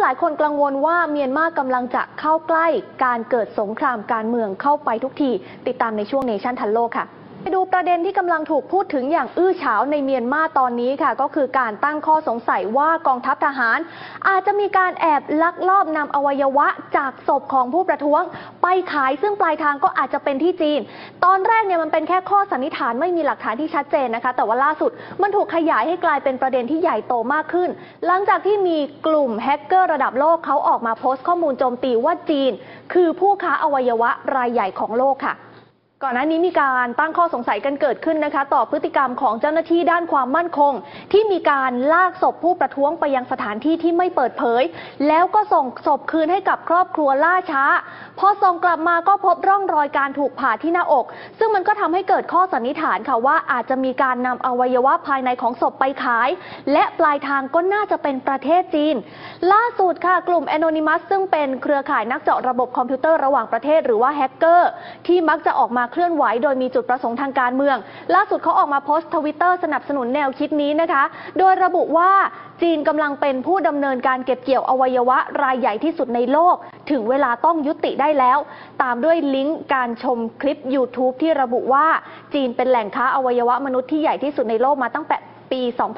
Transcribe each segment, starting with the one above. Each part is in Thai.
หลายคนกังวลว่าเมียนมากำลังจะเข้าใกล้การเกิดสงครามการเมืองเข้าไปทุกทีติดตามในช่วงเนชั่นทันโลกค่ะไปดูประเด็นที่กำลังถูกพูดถึงอย่างอื้อฉาวในเมียนมาตอนนี้ค่ะก็คือการตั้งข้อสงสัยว่ากองทัพทหารอาจจะมีการแอบลักลอบนำอวัยวะจากศพของผู้ประท้วงไปขายซึ่งปลายทางก็อาจจะเป็นที่จีนตอนแรกเนี่ยมันเป็นแค่ข้อสันนิษฐานไม่มีหลักฐานที่ชัดเจนนะคะแต่ว่าล่าสุดมันถูกขยายให้กลายเป็นประเด็นที่ใหญ่โตมากขึ้นหลังจากที่มีกลุ่มแฮกเกอร์ระดับโลกเขาออกมาโพสต์ข้อมูลโจมตีว่าจีนคือผู้ค้าอวัยวะรายใหญ่ของโลกค่ะก่อนหน้านี้มีการตั้งข้อสงสัยกันเกิดขึ้นนะคะต่อพฤติกรรมของเจ้าหน้าที่ด้านความมั่นคงที่มีการลากศพผู้ประท้วงไปยังสถานที่ที่ไม่เปิดเผยแล้วก็ส่งศพคืนให้กับครอบครัวล่าช้าพอส่งกลับมาก็พบร่องรอยการถูกผ่าที่หน้าอกซึ่งมันก็ทำให้เกิดข้อสันนิษฐานค่ะว่าอาจจะมีการนำอวัยวะภายในของศพไปขายและปลายทางก็น่าจะเป็นประเทศจีนล่าสุดค่ะกลุ่ม Anonymous ซึ่งเป็นเครือข่ายนักเจาะระบบคอมพิวเตอร์ระหว่างประเทศหรือว่าแฮกเกอร์ที่มักจะออกมาเคลื่อนไหวโดยมีจุดประสงค์ทางการเมืองล่าสุดเขาออกมาโพสต์ Twitter สนับสนุนแนวคิดนี้นะคะโดยระบุว่าจีนกำลังเป็นผู้ดำเนินการเก็บเกี่ยวอวัยวะรายใหญ่ที่สุดในโลกถึงเวลาต้องยุติได้แล้วตามด้วยลิงก์การชมคลิป YouTube ที่ระบุว่าจีนเป็นแหล่งค้าอวัยวะมนุษย์ที่ใหญ่ที่สุดในโลกมาตั้งแต่ปี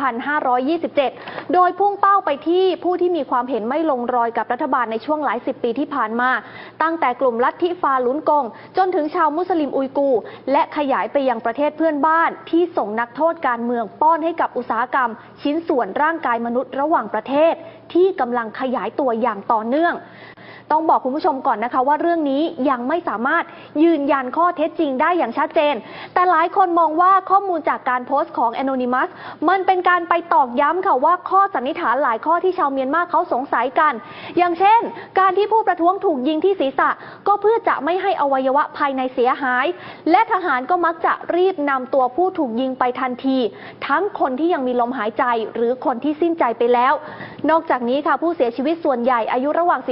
2527 โดยพุ่งเป้าไปที่ผู้ที่มีความเห็นไม่ลงรอยกับรัฐบาลในช่วงหลายสิบปีที่ผ่านมาตั้งแต่กลุ่มลัทธิฟาลุนกงจนถึงชาวมุสลิมอุยกูร์และขยายไปยังประเทศเพื่อนบ้านที่ส่งนักโทษการเมืองป้อนให้กับอุตสาหกรรมชิ้นส่วนร่างกายมนุษย์ระหว่างประเทศที่กำลังขยายตัวอย่างต่อเนื่องต้องบอกคุณผู้ชมก่อนนะคะว่าเรื่องนี้ยังไม่สามารถยืนยันข้อเท็จจริงได้อย่างชัดเจนแต่หลายคนมองว่าข้อมูลจากการโพสต์ของ Anonymous มันเป็นการไปตอกย้ำค่ะว่าข้อสันนิษฐานหลายข้อที่ชาวเมียนมาเขาสงสัยกันอย่างเช่นการที่ผู้ประท้วงถูกยิงที่ศีรษะก็เพื่อจะไม่ให้อวัยวะภายในเสียหายและทหารก็มักจะรีบนำตัวผู้ถูกยิงไปทันทีทั้งคนที่ยังมีลมหายใจหรือคนที่สิ้นใจไปแล้วนอกจากนี้ค่ะผู้เสียชีวิตส่วนใหญ่อายุระหว่าง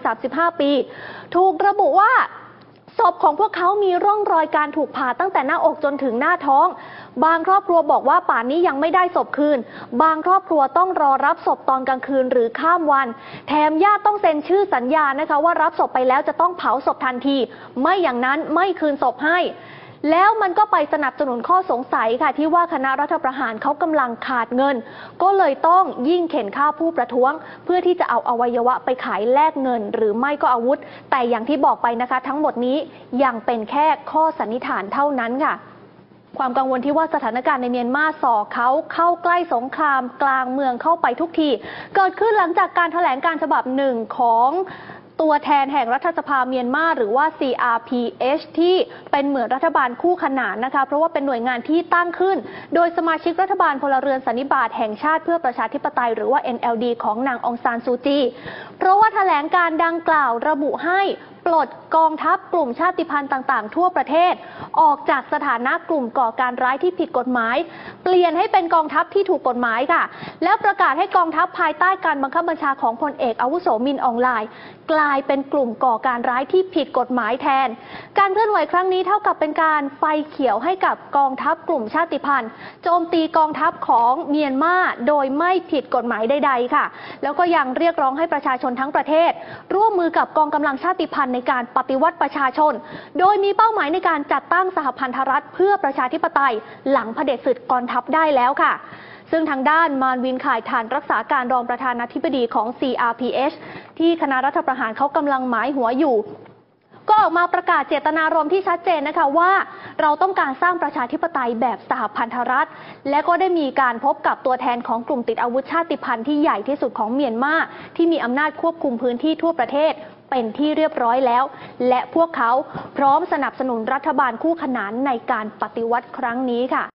15 ปีถูกระบุว่าศพของพวกเขามีร่องรอยการถูกผ่าตั้งแต่หน้าอกจนถึงหน้าท้องบางครอบครัวบอกว่าป่านนี้ยังไม่ได้ศพคืนบางครอบครัวต้องรอรับศพตอนกลางคืนหรือข้ามวันแถมญาติต้องเซ็นชื่อสัญญานะคะว่ารับศพไปแล้วจะต้องเผาศพทันทีไม่อย่างนั้นไม่คืนศพให้แล้วมันก็ไปสนับสนุนข้อสงสัยค่ะที่ว่าคณะรัฐประหารเขากำลังขาดเงินก็เลยต้องยิ่งเข็นฆ่าผู้ประท้วงเพื่อที่จะเอาอวัยวะไปขายแลกเงินหรือไม่ก็อาวุธแต่อย่างที่บอกไปนะคะทั้งหมดนี้ยังเป็นแค่ข้อสันนิษฐานเท่านั้นค่ะความกังวลที่ว่าสถานการณ์ในเมียนมาส่อเขาเข้าใกล้สงครามกลางเมืองเข้าไปทุกทีเกิดขึ้นหลังจากการแถลงการฉบับหนึ่งของตัวแทนแห่งรัฐสภาเมียนมาหรือว่า CRPH ที่เป็นเหมือนรัฐบาลคู่ขนานนะคะเพราะว่าเป็นหน่วยงานที่ตั้งขึ้นโดยสมาชิกรัฐบาลพลเรือนสันนิบาตแห่งชาติเพื่อประชาธิปไตยหรือว่า NLD ของนางองซานซูจีเพราะว่าแถลงการดังกล่าวระบุให้ปลดกองทัพกลุ่มชาติพันธุ์ต่างๆทั่วประเทศออกจากสถานะกลุ่มก่อการร้ายที่ผิดกฎหมายเปลี่ยนให้เป็นกองทัพที่ถูกกฎหมายค่ะแล้วประกาศให้กองทัพภายใต้การบังคับบัญชาของพลเอกอาวุโสมินอองไลน์กลายเป็นกลุ่มก่อการร้ายที่ผิดกฎหมายแทนการเคลื่อนไหวครั้งนี้เท่ากับเป็นการไฟเขียวให้กับกองทัพกลุ่มชาติพันธุ์โจมตีกองทัพของเมียนมาโดยไม่ผิดกฎหมายใดๆค่ะแล้วก็ยังเรียกร้องให้ประชาชนทั้งประเทศร่วมมือกับกองกำลังชาติพันธุ์ในการปฏิวัติประชาชนโดยมีเป้าหมายในการจัดตั้งสหพันธรัฐเพื่อประชาธิปไตยหลังเผด็จศึกกองทัพได้แล้วค่ะซึ่งทางด้านมานวินข่ายฐานรักษาการรองประธานาธิบดีของ CRPH ที่คณะรัฐประหารเขากำลังหมายหัวอยู่ก็ออกมาประกาศเจตนารมณ์ที่ชัดเจนนะคะว่าเราต้องการสร้างประชาธิปไตยแบบสหพันธรัฐและก็ได้มีการพบกับตัวแทนของกลุ่มติดอาวุธชาติพันธุ์ที่ใหญ่ที่สุดของเมียนมาที่มีอำนาจควบคุมพื้นที่ทั่วประเทศเป็นที่เรียบร้อยแล้วและพวกเขาพร้อมสนับสนุนรัฐบาลคู่ขนานในการปฏิวัติครั้งนี้ค่ะ